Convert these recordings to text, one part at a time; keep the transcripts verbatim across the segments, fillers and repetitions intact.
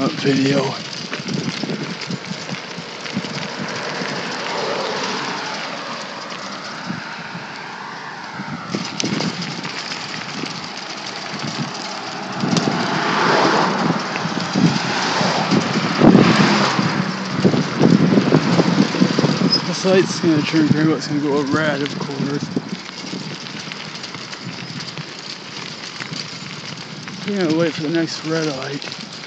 up video. This light's gonna turn green, but it's gonna go red, of course. We're gonna wait for the next red light.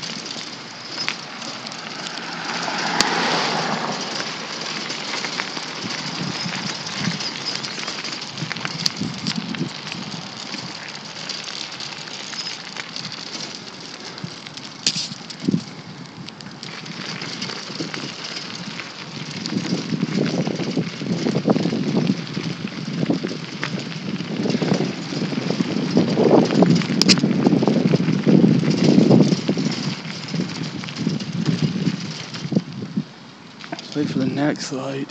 Wait for the next light.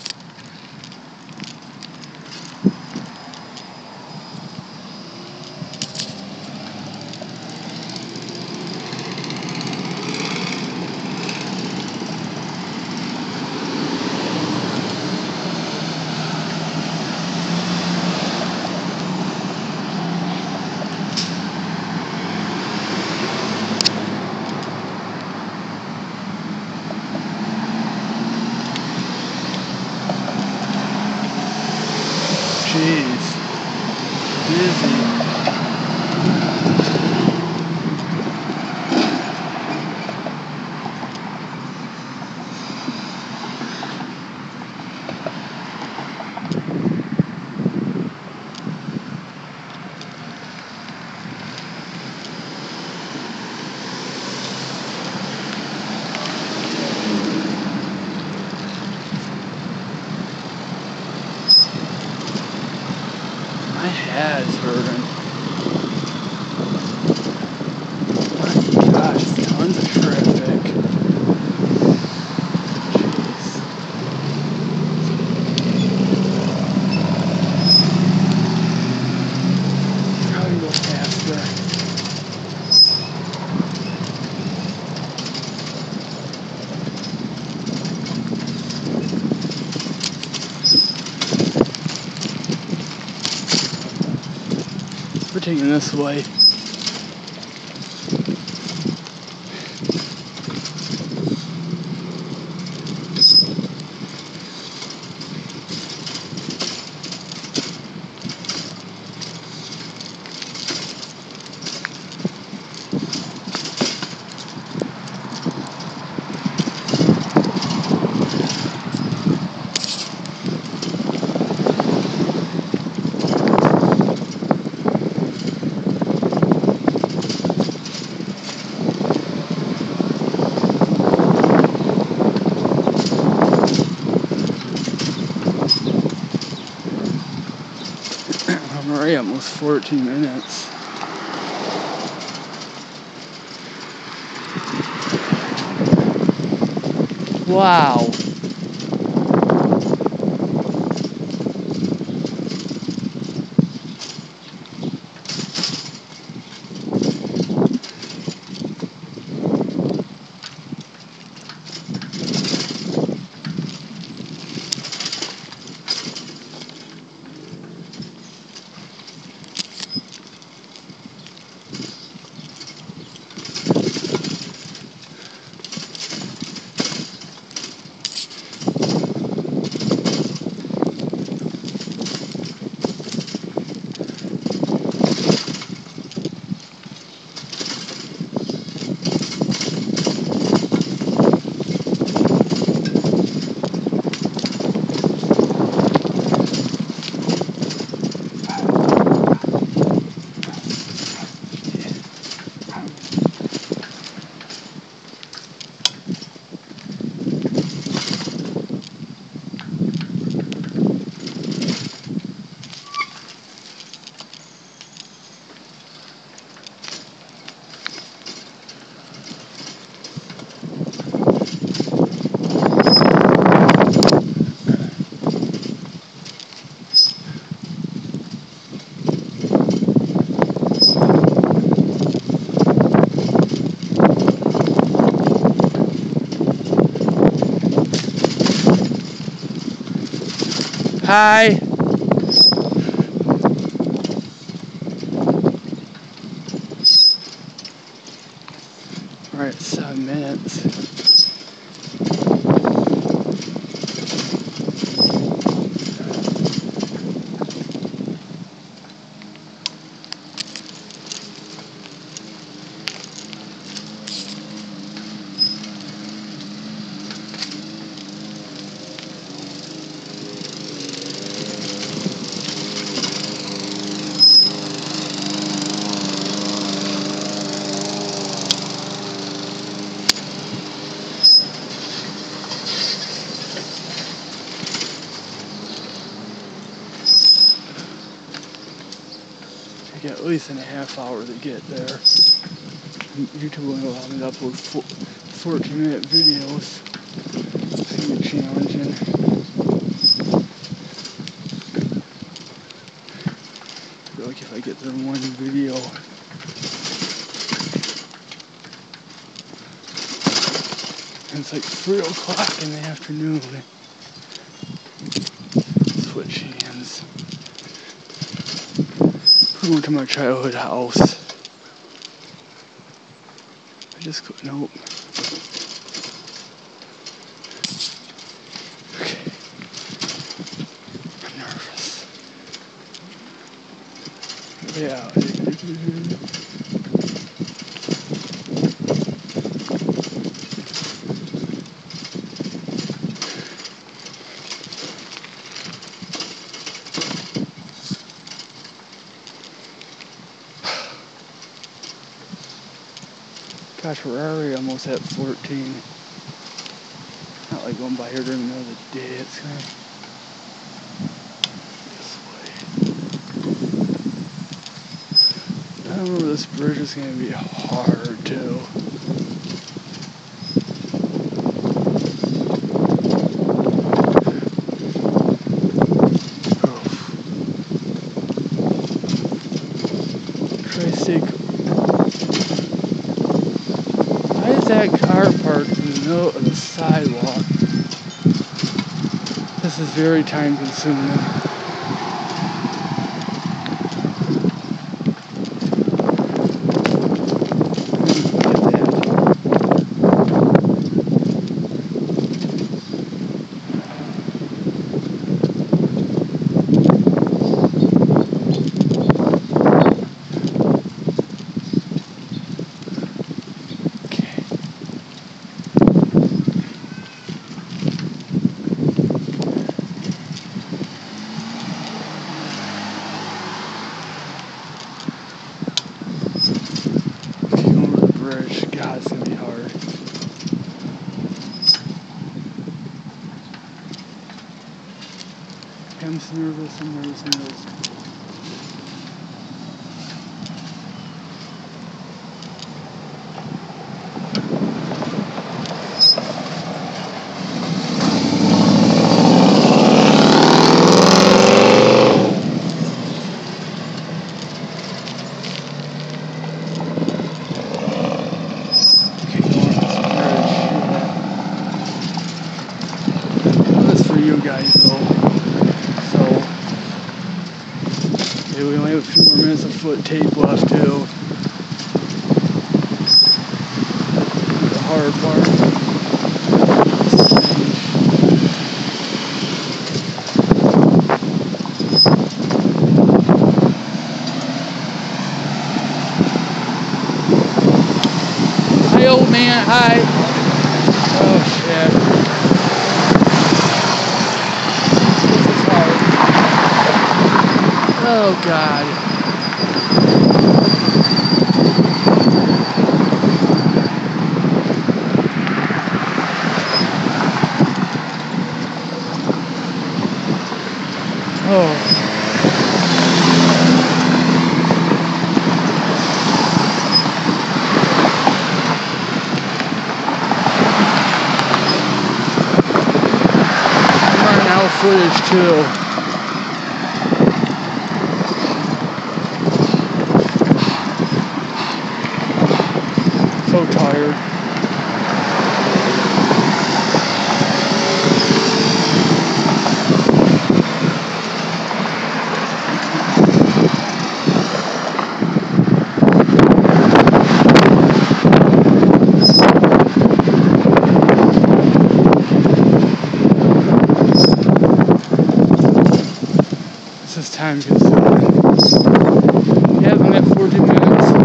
Jeez. Busy. My head's hurting. My gosh, tons of traffic. Jeez. Probably go faster. We're taking this way. I'm already almost fourteen minutes. Wow. Hi. We're at seven minutes. I got at least in a half hour to get there. YouTube won't allow me to upload fourteen minute videos. It's gonna be challenging. I feel like if I get there in one video, and it's like three o'clock in the afternoon. Switch hands. We're going to my childhood house. I just couldn't hope. Okay. I'm nervous. Yeah. Gosh, we're already almost at fourteen. Not like going by here during the middle of the day. It's gonna this way. I remember this bridge is gonna be hard too. Christ's sake. That car parked in the middle of the sidewalk. This is very time consuming. God, it's gonna be hard. I'm so nervous, I'm nervous, I'm nervous. You guys though, so yeah, we only have a few more minutes of foot tape left too. The hard part. Hi old man, hi. Oh shit. Oh God. Oh. I'm running out of footage too. So tired. time consuming. Yeah, I'm at forty minutes.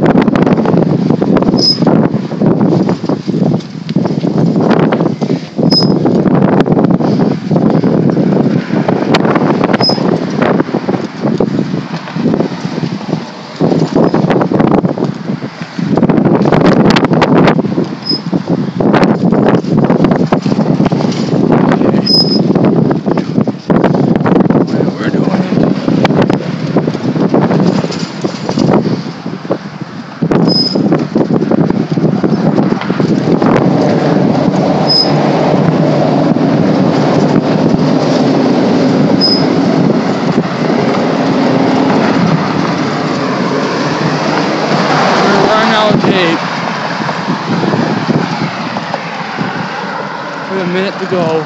With a minute to go.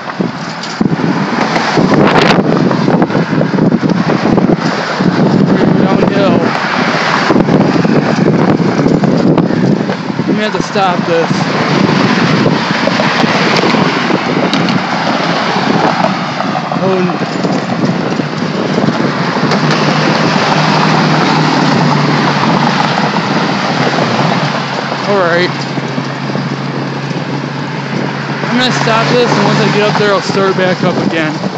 We're downhill. I'm gonna have to stop this. Oh. Alright. I'm gonna stop this, and once I get up there, I'll start back up again.